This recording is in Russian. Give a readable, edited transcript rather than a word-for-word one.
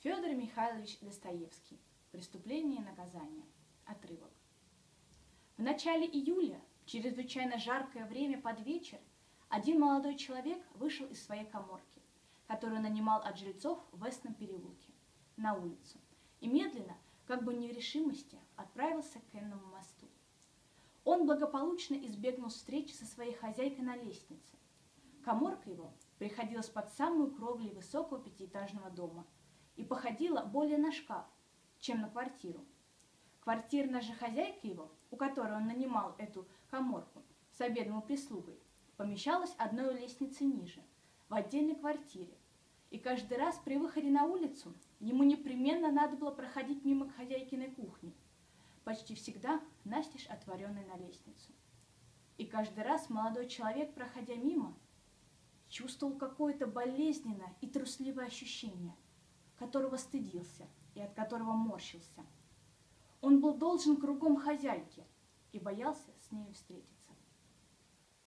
Федор Михайлович Достоевский. Преступление и наказание. Отрывок. В начале июля, в чрезвычайно жаркое время под вечер, один молодой человек вышел из своей каморки, которую нанимал от жильцов в Вестном переулке, на улицу, и медленно, как бы в нерешимости, отправился к Кенному мосту. Он благополучно избегнул встречи со своей хозяйкой на лестнице. Каморка его приходилась под самую кровлю высокого пятиэтажного дома и походила более на шкаф, чем на квартиру. Квартирная же хозяйка его, у которой он нанимал эту каморку с обедом и прислугой, помещалась одной лестницей ниже, в отдельной квартире, и каждый раз при выходе на улицу ему непременно надо было проходить мимо хозяйкиной кухни, почти всегда настежь отворенной на лестницу. И каждый раз молодой человек, проходя мимо, чувствовал какое-то болезненное и трусливое ощущение, которого стыдился и от которого морщился. Он был должен кругом хозяйке и боялся с нею встретиться.